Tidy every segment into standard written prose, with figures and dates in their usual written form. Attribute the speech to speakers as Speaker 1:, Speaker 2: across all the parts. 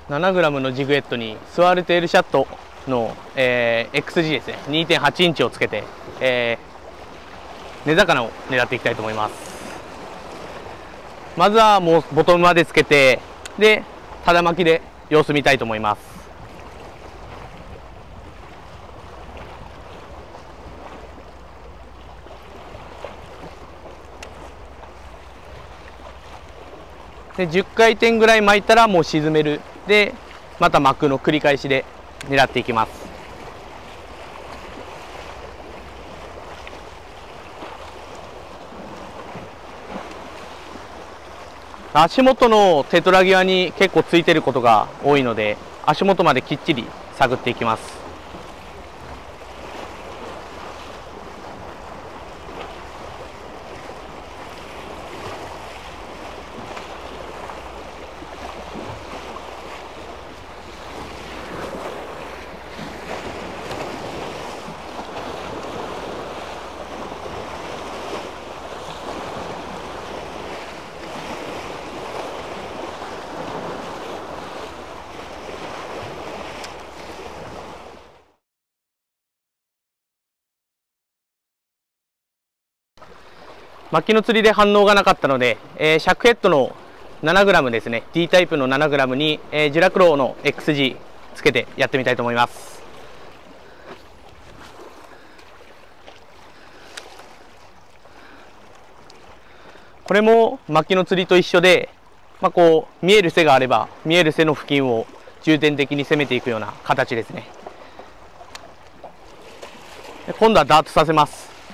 Speaker 1: 7g のジグエットにスワールテールシャットの、XG ですね 2.8 インチをつけて、根魚を狙っていきたいと思います。まずはもうボトムまでつけて、でただ巻きで様子見たいと思います。で10回転ぐらい巻いたらもう沈める。でまた巻くの繰り返しで狙っていきます。足元のテトラ際に結構ついてることが多いので、足元まできっちり探っていきます。巻きの釣りで反応がなかったので、シャックヘッドの 7g ですね D タイプの 7g に、ジュラクロの XG つけてやってみたいと思います。これも巻きの釣りと一緒で、こう見える背があれば見える背の付近を重点的に攻めていくような形ですね。で今度はダートさせます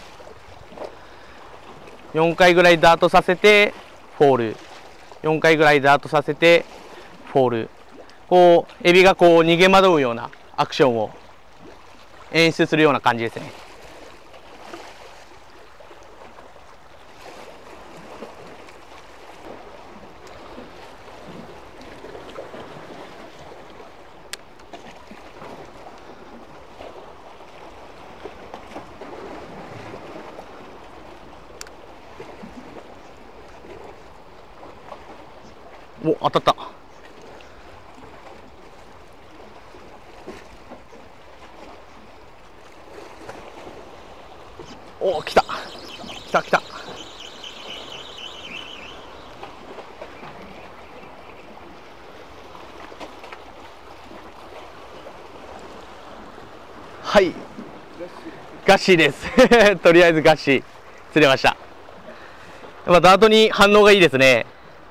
Speaker 1: 。4回ぐらいダートさせてフォール、4回ぐらいダートさせてフォール、こうエビがこう逃げ惑うようなアクションを演出するような感じですね。お、当たった。お、来た来た来た。はい、ガッシーですとりあえずガッシー釣れました。やっぱダートに反応がいいですね。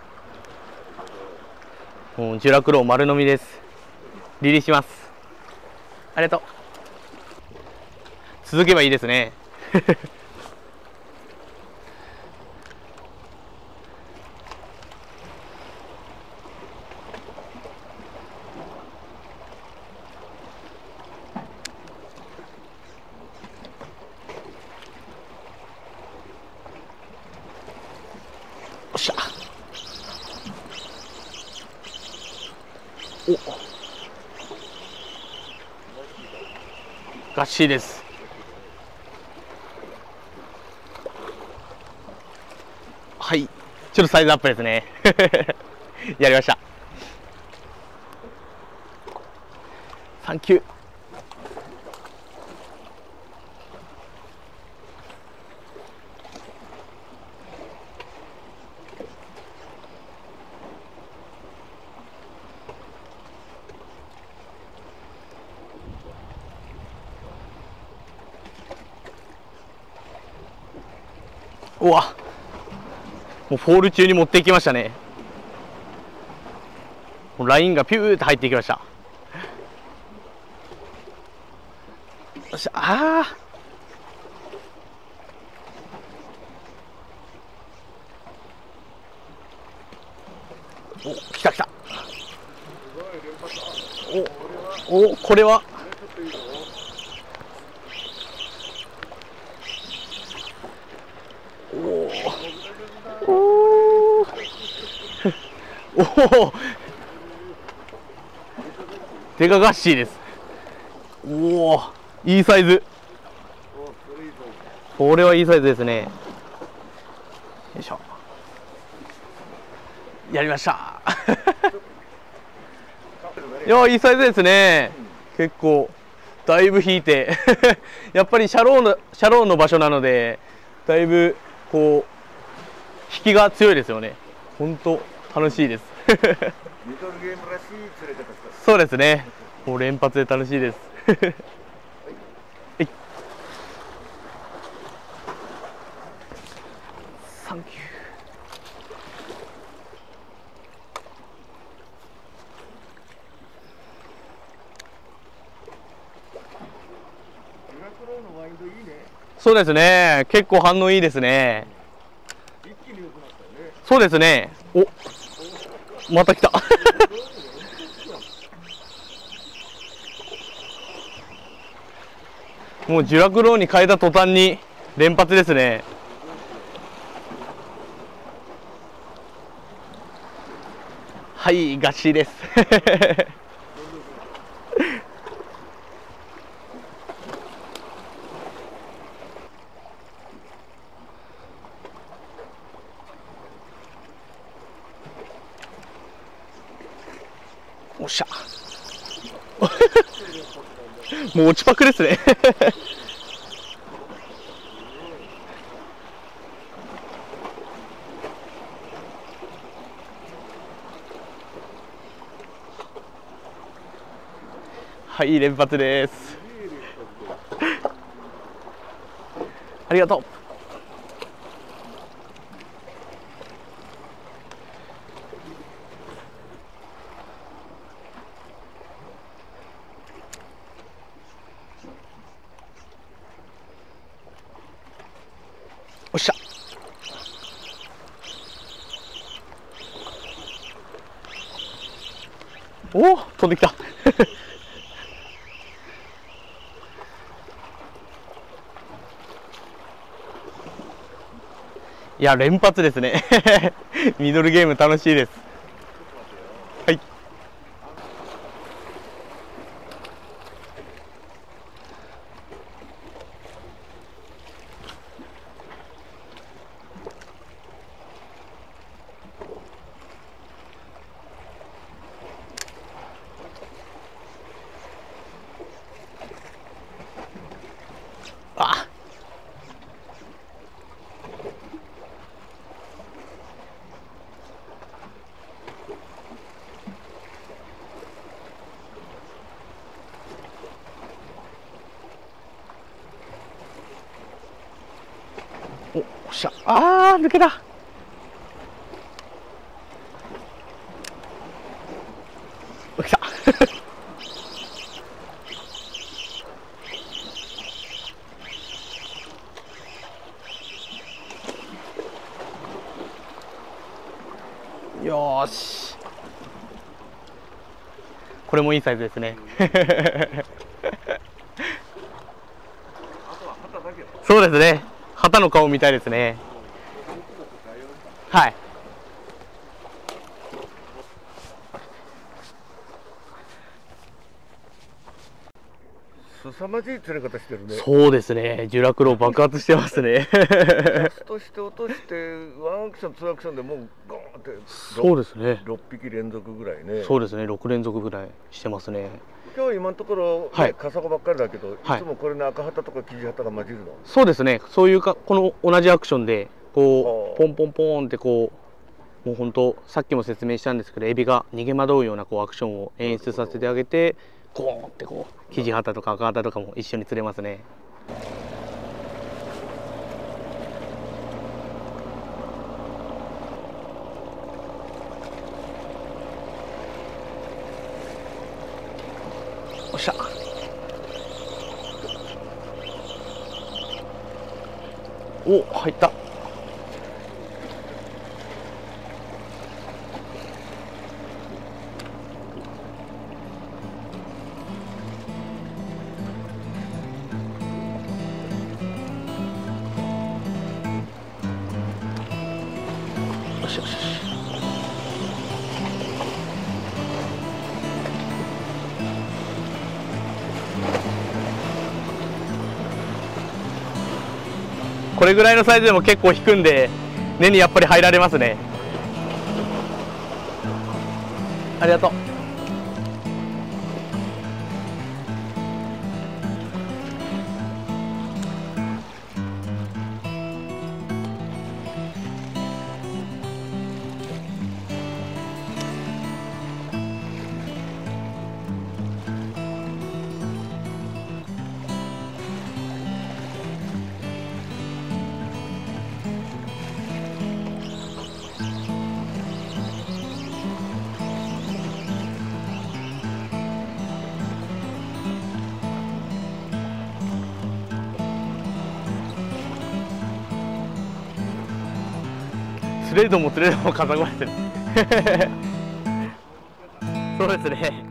Speaker 1: もうジュラクロ丸飲みです。リリースします。ありがとう。続けばいいですねおっしゃ。お、ガッシーです。はい、ちょっとサイズアップですねやりました。サンキュー。うわ、もうフォール中に持っていきましたね。もうラインがピューって入っていきました。よっしゃ。ああ、お、来た来た。お、これはおおデカガッシーです。おお、いいサイズ。これはいいサイズですね。よいしょ。やりましたいや、いいサイズですね。結構だいぶ引いてやっぱりシャローの場所なので、だいぶこう引きが強いですよね。本当楽しいです
Speaker 2: ミドルゲームらしい釣れ方した。
Speaker 1: そうですね。もう連発で楽しいですはい、サンキュー。そうですね。結構反応いいですね。
Speaker 2: 一気に良くなったよね。
Speaker 1: そうですね。お、また来たもうジュラクローに変えた途端に連発ですね。はい、ガチですおっしゃもう落ちパクですねはい、連発ですありがとう。おっしゃ。おお、飛んできたいや、連発ですねミドルゲーム楽しいです。はい、あ、おっしゃ。あー、抜けた来たよーし、これもいいサイズですねそうですね。旗の顔みたいですね。はい。
Speaker 2: 凄まじい釣れ方してるね。
Speaker 1: そうですね。ジュラクロ爆発してますね
Speaker 2: キャストして落としてワンアクションツーアクションでもうゴーンって
Speaker 1: そうですね。
Speaker 2: 6匹連続ぐらいね。
Speaker 1: そうですね。6連続ぐらいしてますね。
Speaker 2: 今日今のところ、ね、
Speaker 1: はい、
Speaker 2: カサゴばっかりだけど、
Speaker 1: はい、
Speaker 2: いつもこれに赤旗とかキジ旗が混じるの。
Speaker 1: そうですね。そういうか、この同じアクションでこうポンポンポンってこう、もう本当さっきも説明したんですけど、エビが逃げ惑うようなこうアクションを演出させてあげて、ゴーンってこうキジ旗とか赤旗とかも一緒に釣れますね。おっしゃ。お、入った。よしよしよし。これぐらいのサイズでも結構引くんで、根にやっぱり入られますね。ありがとう。 釣れるとも釣れるとも風がれてるそうですね。